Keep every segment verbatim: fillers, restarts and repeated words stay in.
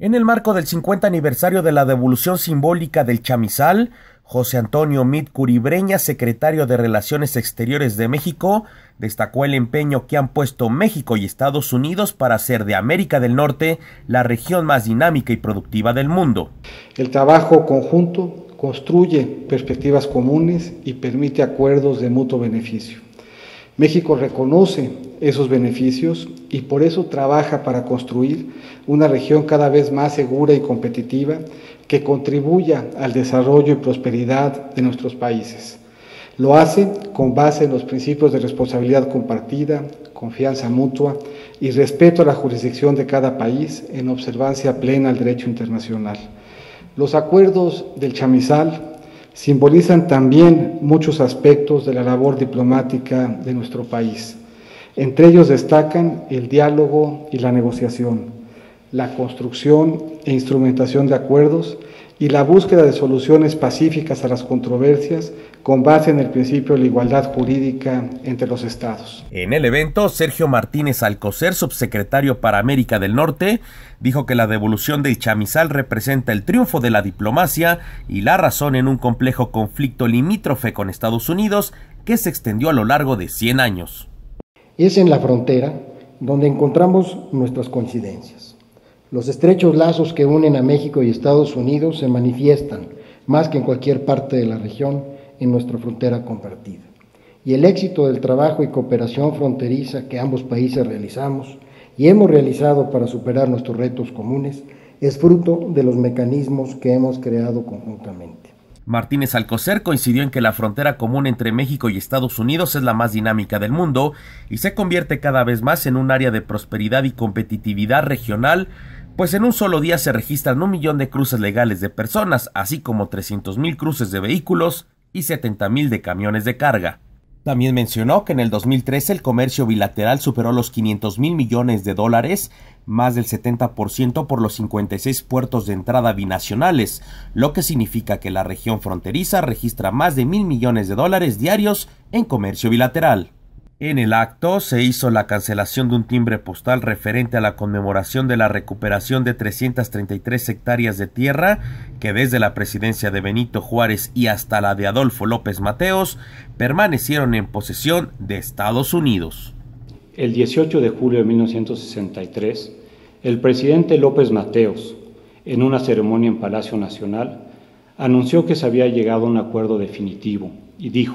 En el marco del cincuenta aniversario de la devolución simbólica del chamizal, José Antonio Meade Curibreña, secretario de Relaciones Exteriores de México, destacó el empeño que han puesto México y Estados Unidos para hacer de América del Norte la región más dinámica y productiva del mundo. El trabajo conjunto construye perspectivas comunes y permite acuerdos de mutuo beneficio. México reconoce esos beneficios y por eso trabaja para construir una región cada vez más segura y competitiva que contribuya al desarrollo y prosperidad de nuestros países. Lo hace con base en los principios de responsabilidad compartida, confianza mutua y respeto a la jurisdicción de cada país en observancia plena al derecho internacional. Los acuerdos del chamizal simbolizan también muchos aspectos de la labor diplomática de nuestro país. Entre ellos destacan el diálogo y la negociación, la construcción e instrumentación de acuerdos y la búsqueda de soluciones pacíficas a las controversias con base en el principio de la igualdad jurídica entre los estados. En el evento, Sergio Martínez Alcocer, subsecretario para América del Norte, dijo que la devolución del chamizal representa el triunfo de la diplomacia y la razón en un complejo conflicto limítrofe con Estados Unidos que se extendió a lo largo de cien años. Es en la frontera donde encontramos nuestras coincidencias. Los estrechos lazos que unen a México y Estados Unidos se manifiestan, más que en cualquier parte de la región, en nuestra frontera compartida. Y el éxito del trabajo y cooperación fronteriza que ambos países realizamos y hemos realizado para superar nuestros retos comunes es fruto de los mecanismos que hemos creado conjuntamente. Martínez Alcocer coincidió en que la frontera común entre México y Estados Unidos es la más dinámica del mundo y se convierte cada vez más en un área de prosperidad y competitividad regional, pues en un solo día se registran un millón de cruces legales de personas, así como trescientos mil cruces de vehículos y setenta mil de camiones de carga. También mencionó que en el dos mil trece el comercio bilateral superó los quinientos mil millones de dólares, más del setenta por ciento por los cincuenta y seis puertos de entrada binacionales, lo que significa que la región fronteriza registra más de mil millones de dólares diarios en comercio bilateral. En el acto se hizo la cancelación de un timbre postal referente a la conmemoración de la recuperación de trescientas treinta y tres hectáreas de tierra que desde la presidencia de Benito Juárez y hasta la de Adolfo López Mateos permanecieron en posesión de Estados Unidos. El dieciocho de julio de mil novecientos sesenta y tres, el presidente López Mateos, en una ceremonia en Palacio Nacional, anunció que se había llegado a un acuerdo definitivo y dijo: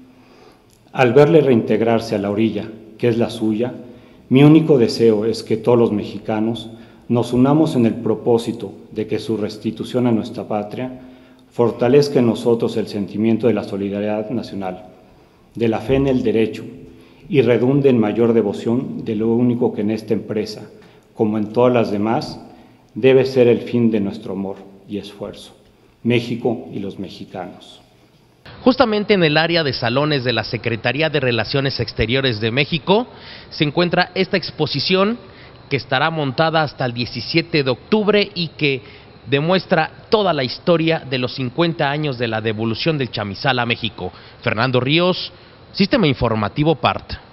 al verle reintegrarse a la orilla, que es la suya, mi único deseo es que todos los mexicanos nos unamos en el propósito de que su restitución a nuestra patria fortalezca en nosotros el sentimiento de la solidaridad nacional, de la fe en el derecho y redunde en mayor devoción de lo único que en esta empresa, como en todas las demás, debe ser el fin de nuestro amor y esfuerzo, México y los mexicanos. Justamente en el área de salones de la Secretaría de Relaciones Exteriores de México se encuentra esta exposición que estará montada hasta el diecisiete de octubre y que demuestra toda la historia de los cincuenta años de la devolución del chamizal a México. Fernando Ríos, Sistema Informativo P A R T.